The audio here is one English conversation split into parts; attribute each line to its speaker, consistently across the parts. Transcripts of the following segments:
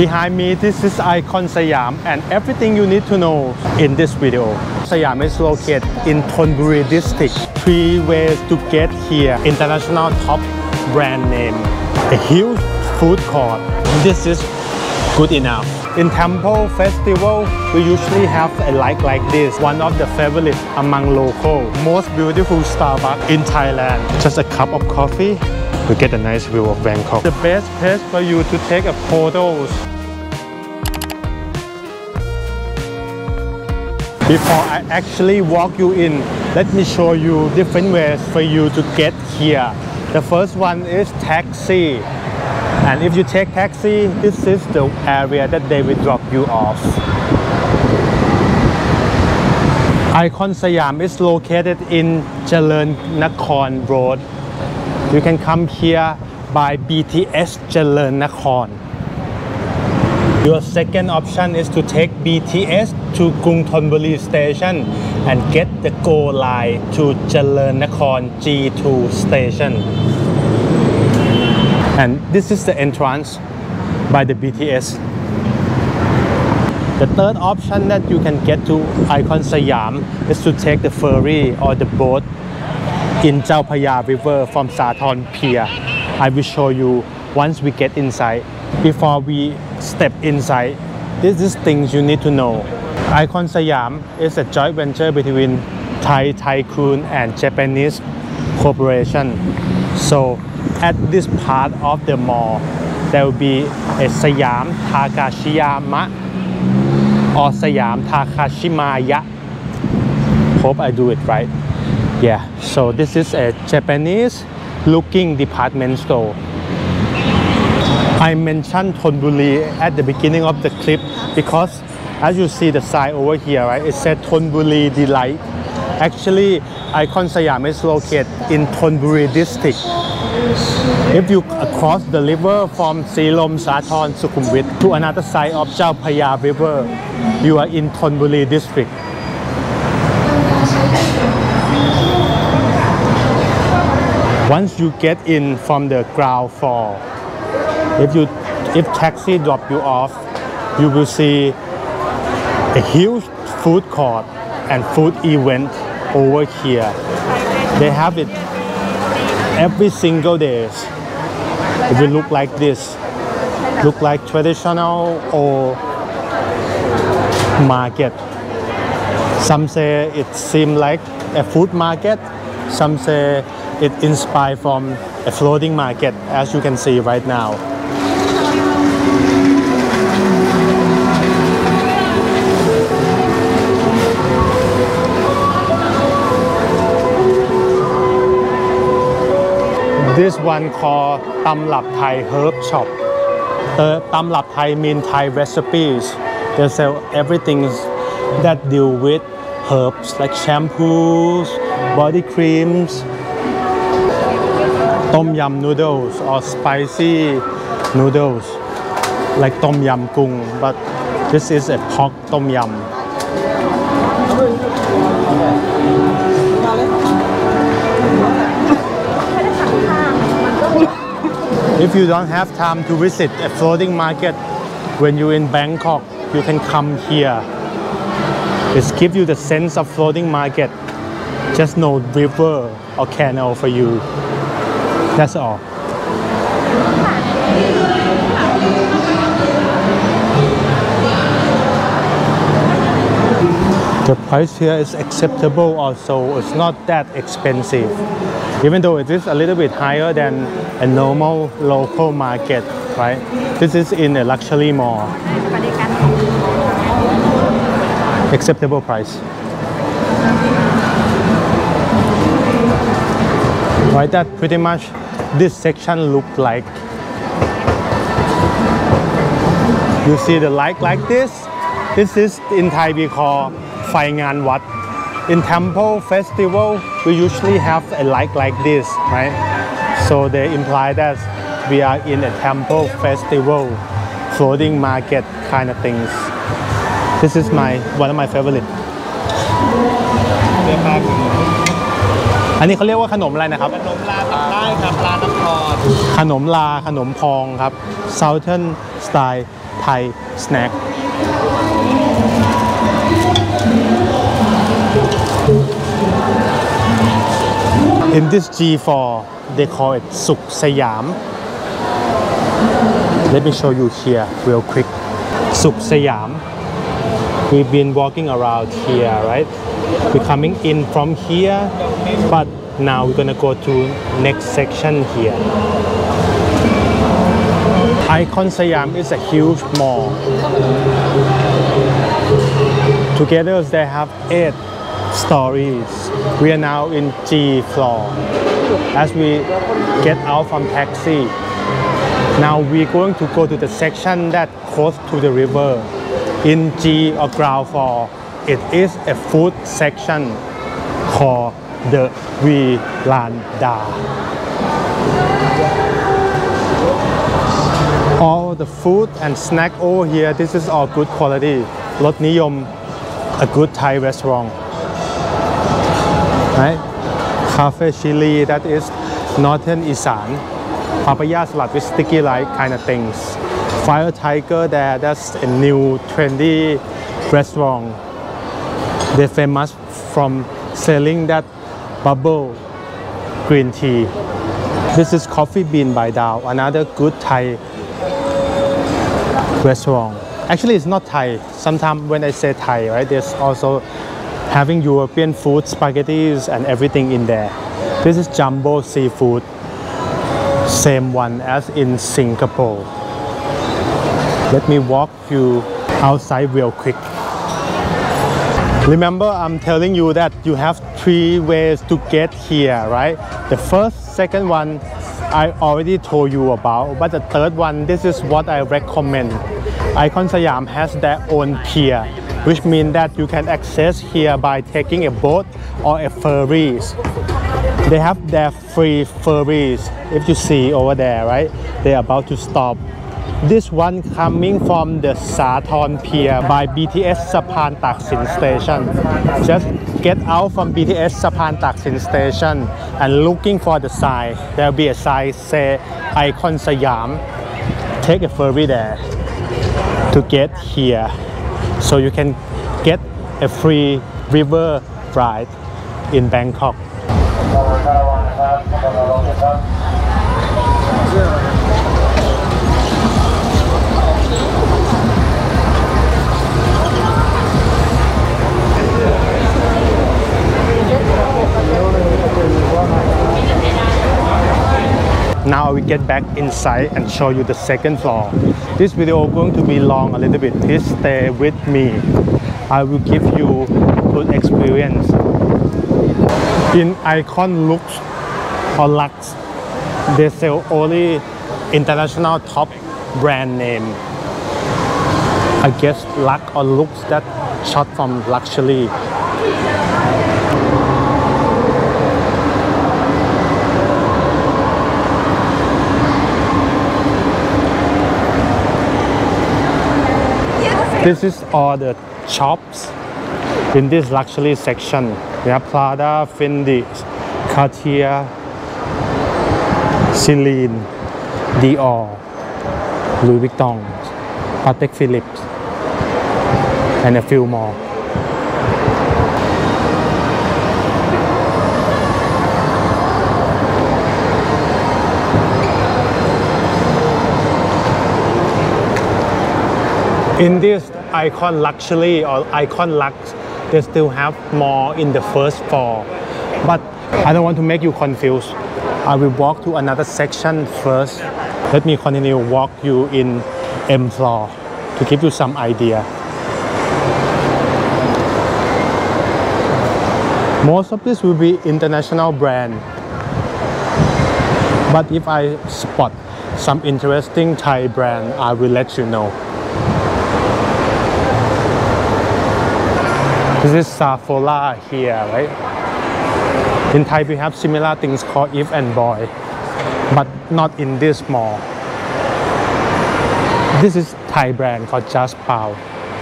Speaker 1: Behind me, this is ICON SIAM and everything you need to know in this video. Siam is located in Thonburi district. 3 ways to get here. International top brand name. A huge food court. This is good enough. In Temple Festival, we usually have a like this. One of the favorites among local. Most beautiful Starbucks in Thailand. Just a cup of coffee. You get a nice view of Bangkok. The best place for you to take a photos. Before I actually walk you in, let me show you different ways for you to get here. The first one is taxi. And if you take taxi, this is the area that they will drop you off. ICON SIAM is located in Chalerm Nakhon Road. You can come here by BTS Chalerm Nakhon. Your second option is to take BTS to Krung Thonburi station and get the GO line to Chalerm Nakhon G2 station. And this is the entrance by the BTS. The third option that you can get to ICON SIAM is to take the ferry or the boat in Chao Phraya River from Sathorn Pier. I will show you once we get inside. Before we step inside, this is things you need to know. ICON SIAM is a joint venture between Thai Tycoon and Japanese corporation. So at this part of the mall, there will be a Siam Takashiyama or Siam Takashimaya. Hope I do it right. Yeah, so this is a Japanese looking department store. I mentioned Thonburi at the beginning of the clip because as you see the sign over here, right, it said Thonburi Delight. Actually, ICON SIAM is located in Thonburi district. If you cross the river from Silom, Sathorn, Sukhumvit to another side of Chao Phraya River, you are in Thonburi district. Once you get in from the ground floor, if taxi drop you off, you will see a huge food court and food event over here. They have it every single day. It will look like this. Look like traditional or market. Some say it seems like a food market. Some say it inspired from a floating market, as you can see right now. This one called Tam Lap Thai Herb Shop. Tam Lap Thai means Thai recipes. They sell everything that deal with herbs like shampoos, body creams, Tom Yum noodles or spicy noodles like Tom Yum Gung, but this is a pork Tom Yum. If you don't have time to visit a floating market when you're in Bangkok, you can come here. It gives you the sense of floating market. Just no river or canal for you. That's all. The price here is acceptable also. It's not that expensive. Even though it is a little bit higher than a normal local market, right? This is in a luxury mall. Acceptable price. Right, that pretty much this section look like. You see the light like this? This is in Thai we call Phai Ngan Wat. In Temple Festival, we usually have a light like this, right? So they imply that we are in a temple festival, floating market kind of things. This is one of my favorite. อันนี้เขาเรียกว่าขนมอะไรนะครับขนมลาปักใต้ครับลาน้ำพองขนมลาขนมพองครับ Southern Style Thai snack. In this G4, they call it Suk Siam. Let me show you here real quick. Suk Siam. We've been walking around here, right? We're coming in from here, but now we're gonna go to next section here. ICON SIAM is a huge mall. Together they have 8 stories. We are now in G floor. As we get out from taxi, now we're going to go to the section that close to the river. In G or ground floor, it is a food section called the Veranda. All the food and snack over here, this is all good quality. Lot Niyom, a good Thai restaurant. Right? Cafe Chili, that is Northern Isan. Papaya salad with sticky like kind of things. Fire Tiger there, that's a new trendy restaurant. They're famous from selling that bubble green tea. This is Coffee Bean by Dao, another good Thai restaurant. Actually, it's not Thai. Sometimes when I say Thai, right, there's also having European food, spaghettis and everything in there. This is Jumbo Seafood. Same one as in Singapore. Let me walk you outside real quick. Remember, I'm telling you that you have 3 ways to get here, right? The first, second one, I already told you about, but the third one, this is what I recommend. ICON SIAM has their own pier, which means that you can access here by taking a boat or a ferries. They have their free ferries. If you see over there, right? They're about to stop. This one coming from the Sathorn Pier by BTS Sapan Taksin Station. Just get out from BTS Sapan Taksin Station and looking for the sign. There'll be a sign say ICON SIAM. Take a ferry there to get here, so you can get a free river ride in Bangkok. Now we get back inside and show you the second floor. This video is going to be long a little bit. Please stay with me. I will give you good experience. In ICON Lux or Lux, they sell only international top brand name. I guess Lux or Lux, that short from luxury. This is all the shops in this luxury section. We have Prada, Fendi, Cartier, Celine, Dior, Louis Vuitton, Patek Philippe, and a few more. In this ICON Luxury or ICON Lux, they still have more in the first floor. But I don't want to make you confused. I will walk to another section first. Let me continue walk you in M floor to give you some idea. Most of this will be international brand. But if I spot some interesting Thai brand, I will let you know. This is Sephora here, right? In Thai we have similar things called If and Boy, but not in this mall. This is Thai brand called Just Pao.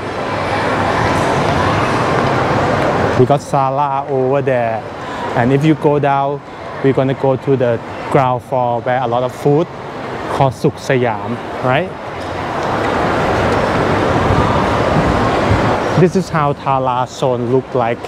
Speaker 1: We got Zara over there, and if you go down, we're gonna go to the ground floor where a lot of food called Suk Siam, right? This is how Thala zone look like.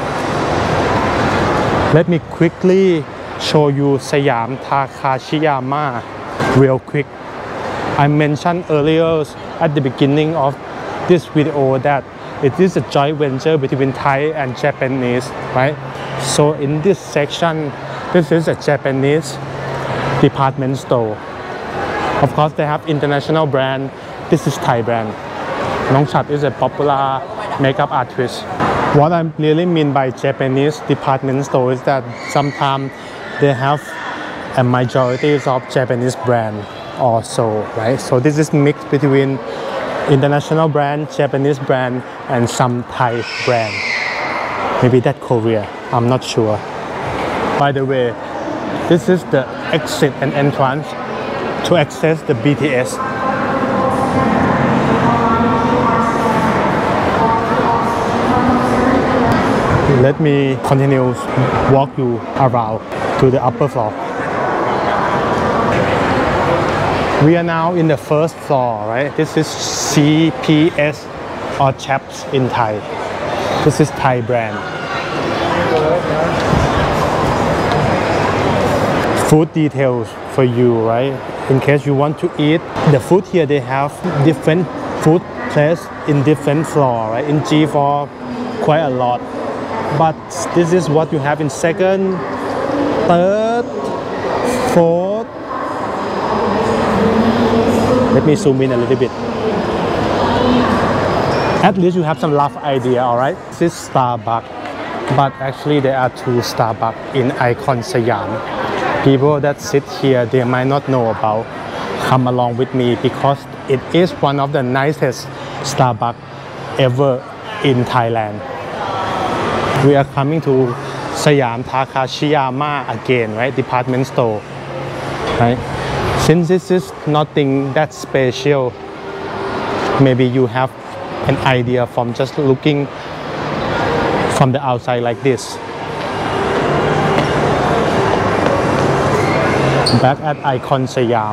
Speaker 1: Let me quickly show you Siam Takashiyama real quick. I mentioned earlier at the beginning of this video that it is a joint venture between Thai and Japanese, right? So in this section, this is a Japanese department store. Of course, they have international brand. This is Thai brand. Nong Chat is a popular makeup artist. What I really mean by Japanese department store is that sometimes they have a majority of Japanese brand also, right? So this is mixed between international brand, Japanese brand, and some Thai brand. Maybe that Korea, I'm not sure. By the way, this is the exit and entrance to access the BTS. Let me continue walk you around to the upper floor. We are now in the first floor, right? This is CPS or Chaps in Thai. This is Thai brand. Food details for you, right? In case you want to eat the food here, they have different food place in different floor, right? In G4, quite a lot. But this is what you have in second, third, fourth. Let me zoom in a little bit. At least you have some rough idea, alright? This is Starbucks, but actually there are two Starbucks in ICON SIAM. People that sit here, they might not know about. Come along with me because it is one of the nicest Starbucks ever in Thailand. We are coming to Siam Takashiyama again, right? Department store, right? Since this is nothing that special, maybe you have an idea from just looking from the outside like this. Back at ICON SIAM.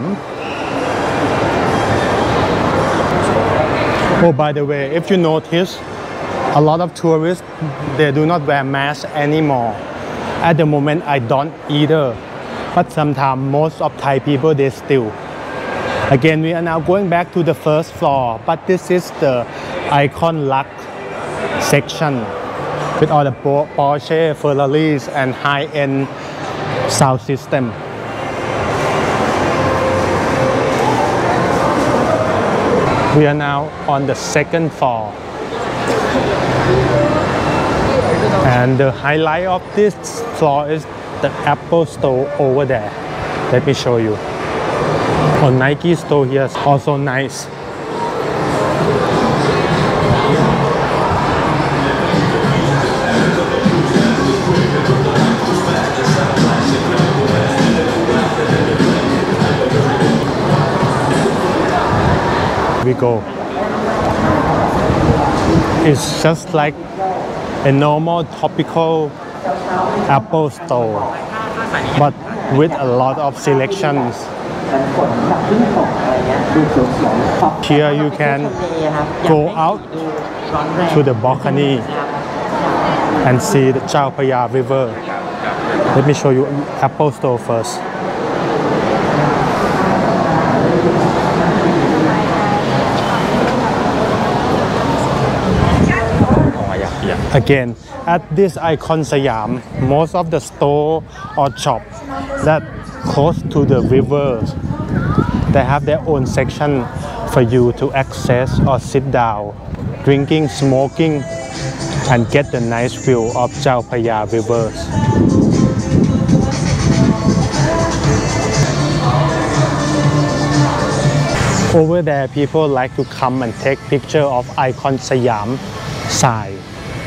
Speaker 1: Oh, by the way, if you notice, a lot of tourists, they do not wear masks anymore. At the moment, I don't either. But sometimes most of Thai people, they still. Again, we are now going back to the first floor, but this is the Icon Lux section with all the Porsche, Ferraris, and high-end sound system. We are now on the second floor. And the highlight of this floor is the Apple store over there. Let me show you. Oh, Nike store here is also nice. We go. It's just like a normal topical Apple store, but with a lot of selections. Here you can go out to the balcony and see the Chao Phraya River. Let me show you Apple store first. Again, at this ICON SIAM, most of the store or shop that close to the rivers, they have their own section for you to access or sit down, drinking, smoking, and get the nice view of Chao Phraya rivers. Over there, people like to come and take picture of ICON SIAM side.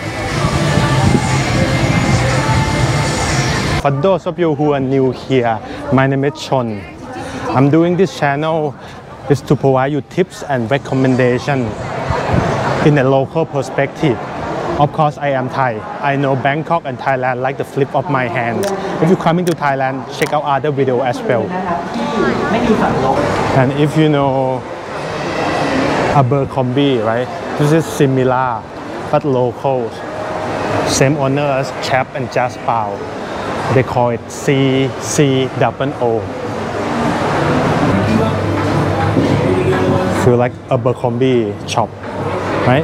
Speaker 1: For those of you who are new here, my name is CHON. I'm doing this channel is to provide you tips and recommendations in a local perspective. Of course, I am Thai. I know Bangkok and Thailand like the flip of my hand. If you're coming to Thailand, check out other videos as well. And if you know Abercrombie, right? This is similar. but local. Same owner as Chap and Jaspao. They call it CCOO. Feel like Abercrombie shop, right?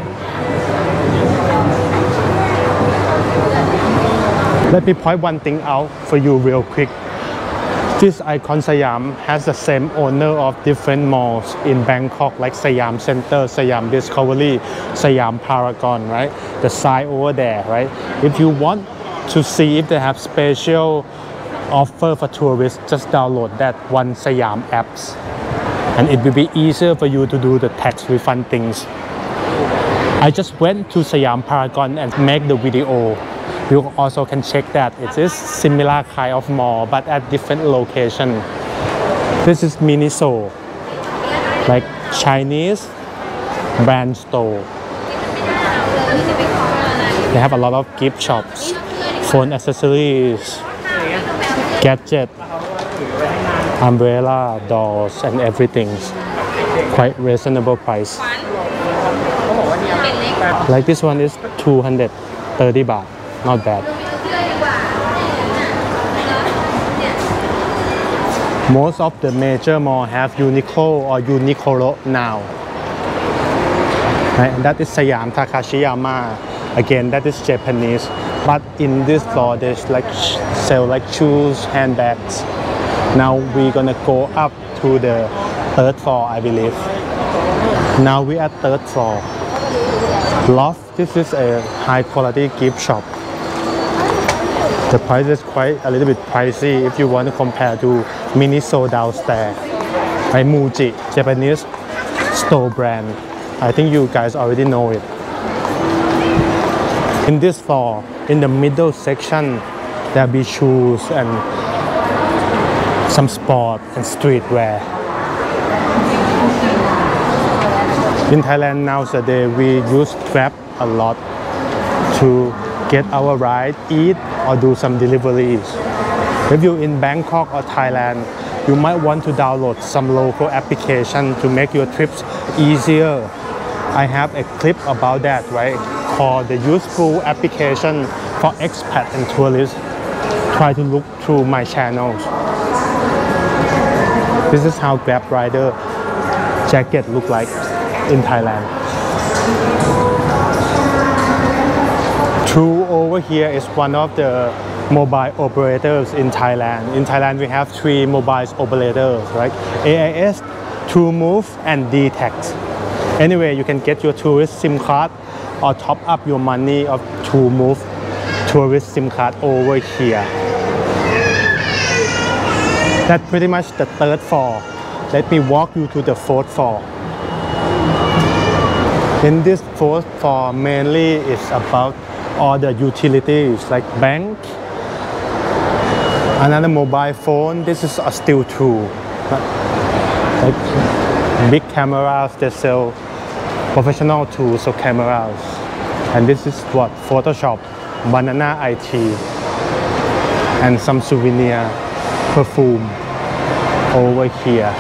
Speaker 1: Let me point one thing out for you real quick. This ICON Siam has the same owner of different malls in Bangkok, like Siam Center, Siam Discovery, Siam Paragon, right? The sign over there, right? If you want to see if they have special offer for tourists, just download that One Siam apps. And it will be easier for you to do the tax refund things. I just went to Siam Paragon and make the video. You also can check that it is similar kind of mall but at different location. This is Miniso, like Chinese brand store. They have a lot of gift shops, phone accessories, gadget, umbrella, dolls and everything. Quite reasonable price. Like this one is 230 baht. Not bad. Most of the major malls have Uniqlo or Uniqlo now. Right? And that is Siam Takashiyama. Again, that is Japanese. But in this floor, there's like sell like shoes, handbags. Now we're gonna go up to the third floor, I believe. Now we're at third floor. Loft. This is a high quality gift shop. The price is quite a little bit pricey if you want to compare to Miniso downstairs. By Muji, Japanese store brand. I think you guys already know it. In this floor, in the middle section, there'll be shoes and some sport and streetwear. In Thailand nowadays, we use Grab a lot to get our ride, eat, or do some deliveries. If you're in Bangkok or Thailand, you might want to download some local application to make your trips easier. I have a clip about that, right? Called the useful application for expat and tourists. Try to look through my channels. This is how Grab rider jacket look like in Thailand. True over here is one of the mobile operators in Thailand. In Thailand, we have 3 mobile operators, right? AIS, TrueMove, and DTax. Anyway, you can get your tourist SIM card or top up your money of TrueMove tourist SIM card over here. That's pretty much the third floor. Let me walk you to the fourth floor. In this fourth floor, mainly it's about all the utilities like bank, another mobile phone. This is still true. Like big cameras, they sell professional tools of cameras. And this is what? Photoshop, Banana IT, and some souvenir, perfume over here.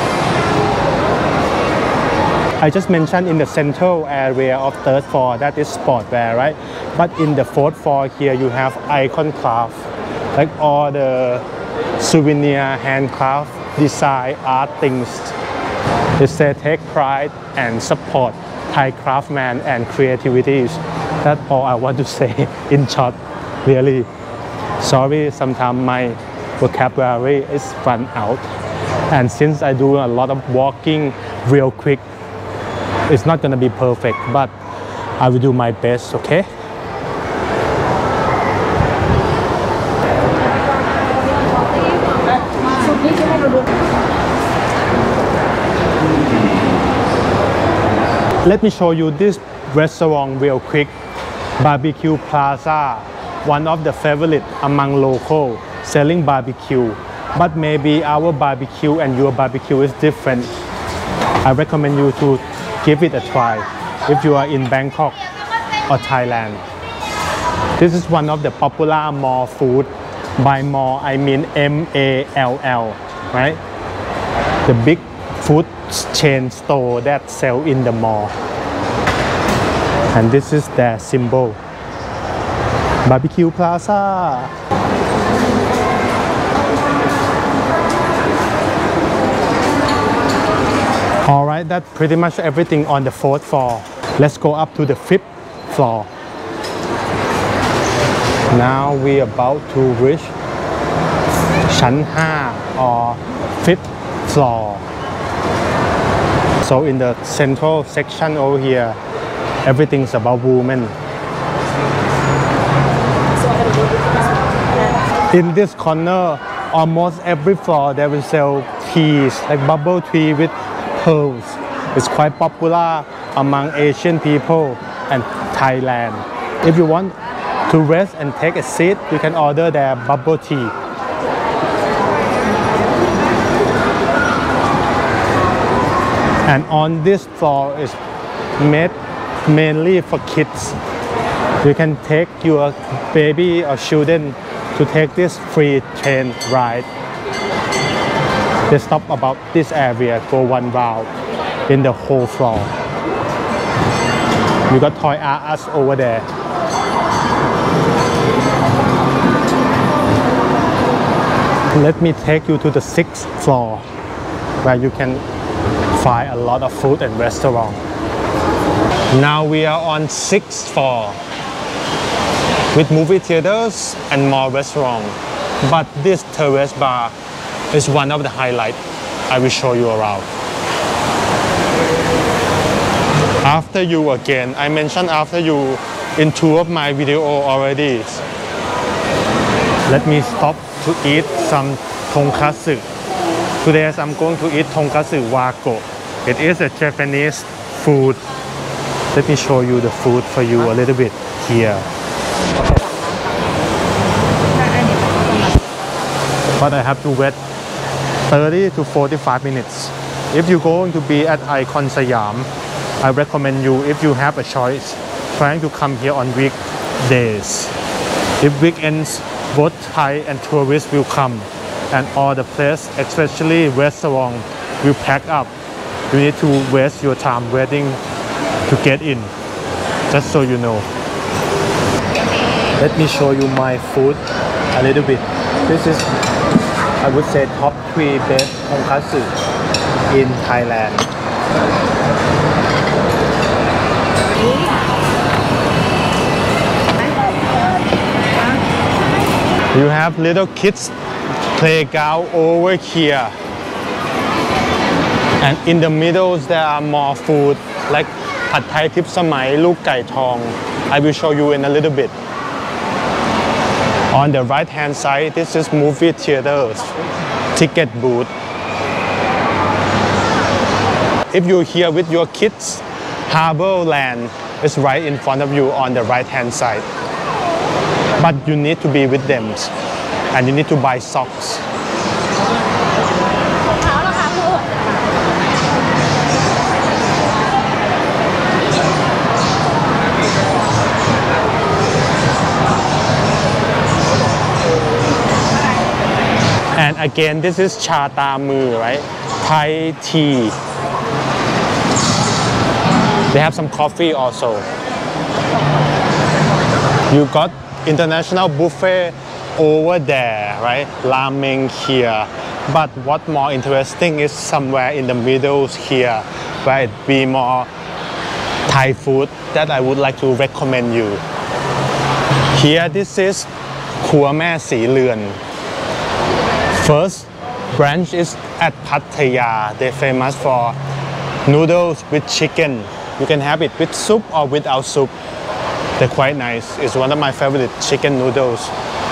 Speaker 1: I just mentioned in the central area of third floor, that is sportwear, right? But in the fourth floor here, you have icon craft, like all the souvenir, handcraft, design, art things. They say take pride and support Thai craftsmen and creativities. That's all I want to say in short, really. Sorry, sometimes my vocabulary is run out. And since I do a lot of walking real quick, it's not gonna be perfect, but I will do my best, okay? Let me show you this restaurant real quick. Barbecue Plaza, one of the favorite among local selling barbecue. But maybe our barbecue and your barbecue is different. I recommend you to give it a try if you are in Bangkok or Thailand. This is one of the popular mall food. By mall, I mean M-A-L-L, right? The big food chain store that sell in the mall. And this is their symbol, Barbecue Plaza. Alright, that's pretty much everything on the 4th floor. Let's go up to the 5th floor. Now we are about to reach ชั้น 5 or 5th floor. So in the central section over here, everything's about women. In this corner, almost every floor they will sell teas, like bubble tea with pearls. It's quite popular among Asian people and Thailand. If you want to rest and take a seat, you can order their bubble tea. And on this floor is made mainly for kids. You can take your baby or children to take this free train ride. They stop about this area for one round in the whole floor. You got Toy R Us over there. Let me take you to the 6th floor where you can find a lot of food and restaurant. Now we are on 6th floor with movie theaters and more restaurants. But this terrace bar is one of the highlights. I will show you around. After you again, I mentioned after you in 2 of my video already. Let me stop to eat some tonkatsu. Today I'm going to eat tonkatsu wako. It is a Japanese food. Let me show you the food for you a little bit here. But I have to wait 30 to 45 minutes. If you're going to be at ICON SIAM, I recommend you, if you have a choice, trying to come here on weekdays. If weekends, both Thai and tourists will come, and all the place, especially restaurant, will pack up. You need to waste your time waiting to get in, just so you know. Let me show you my food a little bit. This is, I would say, top 3 best tonkatsu in Thailand. You have little kids playground over here, and in the middle there are more food like Pad Thai Tip Samai, Look Gai Thong. I will show you in a little bit. On the right hand side, this is movie theaters, ticket booth. If you're here with your kids, Harbor Land is right in front of you on the right hand side. But you need to be with them, and you need to buy socks. And again, this is cha ta mu, right? Thai tea. They have some coffee also. You got international buffet over there, right? Ramen here. But what more interesting is somewhere in the middle here, where it be more Thai food that I would like to recommend you. Here, this is Kua Mae Si Leun. First branch is at Pattaya. They're famous for noodles with chicken. You can have it with soup or without soup. They're quite nice. It's one of my favorite chicken noodles.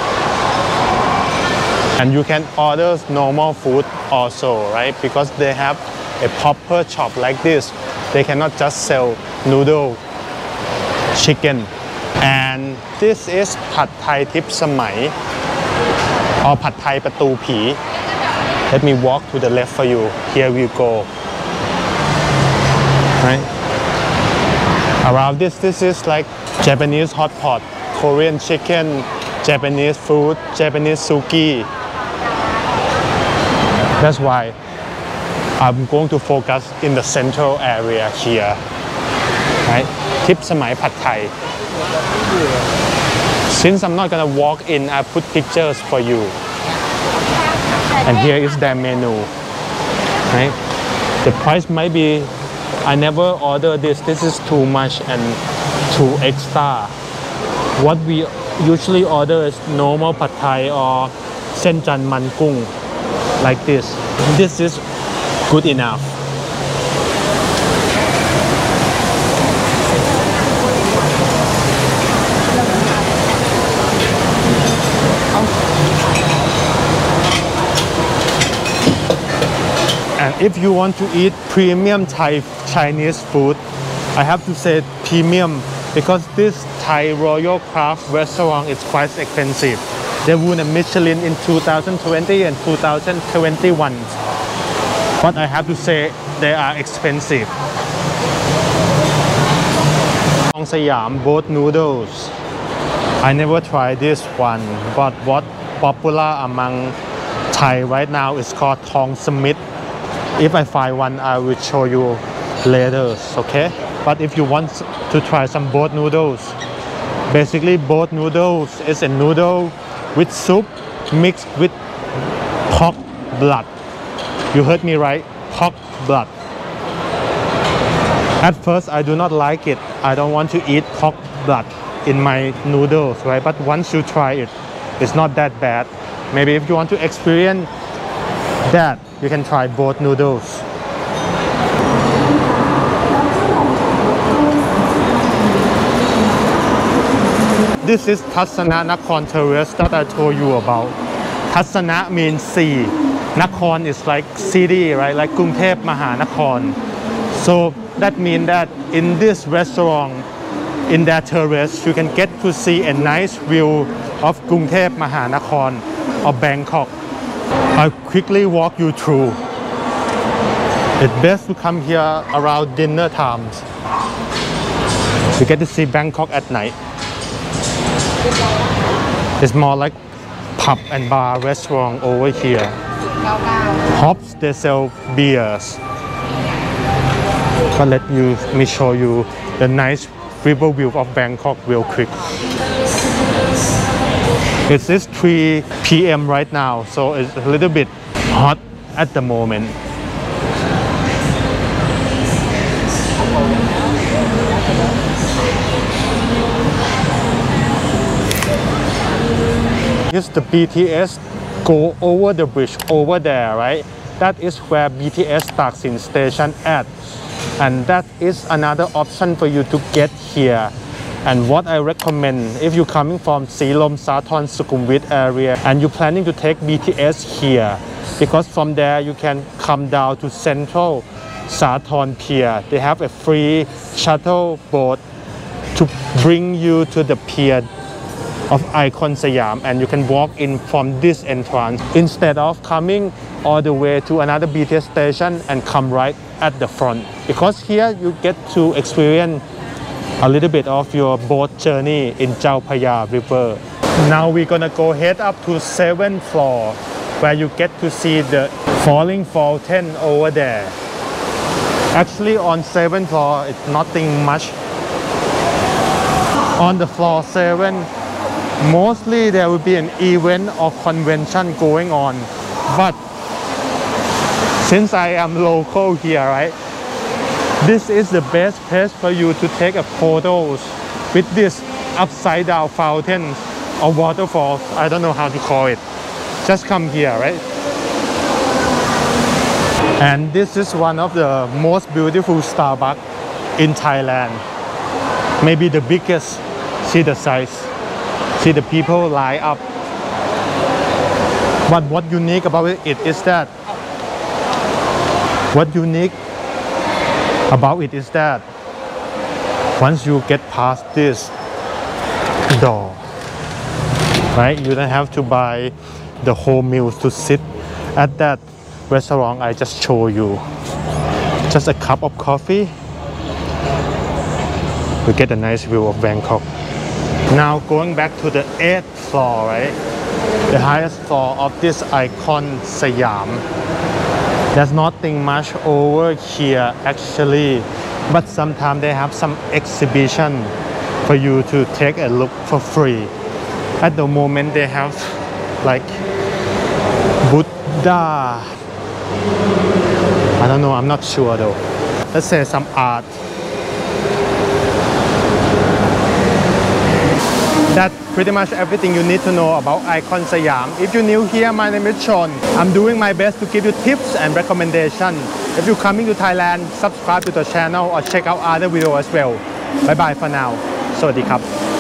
Speaker 1: And you can order normal food also, right? Because they have a proper shop like this. They cannot just sell noodle, chicken. And this is Pad Thai Tip Samai, or Pad Thai Patu Pi. Let me walk to the left for you. Here we go. Right? Around this is like Japanese hot pot, Korean chicken, Japanese food, Japanese suki. That's why I'm going to focus in the central area here. Right? ทิปสมัยผัดไทย Since I'm not gonna walk in, I put pictures for you. And here is their menu. Right? The price might be, I never order this. This is too much and too extra. What we usually order is normal pad thai or sen chan man gung, like this. This is good enough. And if you want to eat premium Thai Chinese food, I have to say premium because this Thai Royal Craft restaurant is quite expensive. They won a Michelin in 2020 and 2021. But I have to say they are expensive. ICON SIAM boat noodles. I never tried this one, but what popular among Thai right now is called Thong Smith. If I find one, I will show you later, okay? But if you want to try some boat noodles, basically boat noodles is a noodle with soup mixed with pork blood. You heard me right? Pork blood. At first, I do not like it. I don't want to eat pork blood in my noodles, right? But once you try it, it's not that bad. Maybe if you want to experience that, you can try both noodles. This is Tasana Nakhon terrace that I told you about. Tasana means sea. Nakhon is like city, right? Like Grungthep Mahanakhon. So that means that in this restaurant, in that terrace, you can get to see a nice view of Grungthep Mahanakhon or Bangkok. I'll quickly walk you through. It's best to come here around dinner times. You get to see Bangkok at night. It's more like pub and bar restaurant over here. Hops, they sell beers. But let me show you the nice river view of Bangkok real quick. It is 3 p.m. right now, so it's a little bit hot at the moment. Here's the BTS go over the bridge over there, right? That is where BTS Taksin station at. And that is another option for you to get here. And what I recommend, if you're coming from Silom, Sathorn, Sukhumvit area and you're planning to take BTS here, because from there you can come down to Central Sathorn Pier. They have a free shuttle boat to bring you to the pier of ICON SIAM, and you can walk in from this entrance instead of coming all the way to another BTS station and come right at the front. Because here you get to experience a little bit of your boat journey in Chao Phraya River. Now we're gonna go head up to 7th floor where you get to see the falling fountain over there. Actually on 7th floor it's nothing much. On the floor 7, mostly there will be an event or convention going on. But since I am local here, right? This is the best place for you to take a photos with this upside down fountain or waterfalls. I don't know how to call it. Just come here, right? And this is one of the most beautiful Starbucks in Thailand. Maybe the biggest. See the size. See the people line up. But what unique about it is that once you get past this door, right, you don't have to buy the whole meals to sit at that restaurant I just showed you. Just a cup of coffee, you get a nice view of Bangkok. Now going back to the 8th floor, right, the highest floor of this ICON SIAM. There's nothing much over here actually. but sometimes they have some exhibition for you to take a look for free. At the moment they have like Buddha, I don't know, I'm not sure though. Let's say some art. That's pretty much everything you need to know about Icon Siam. If you're new here, my name is Chon. I'm doing my best to give you tips and recommendations. If you're coming to Thailand, subscribe to the channel or check out other videos as well. Bye bye for now. สวัสดีครับ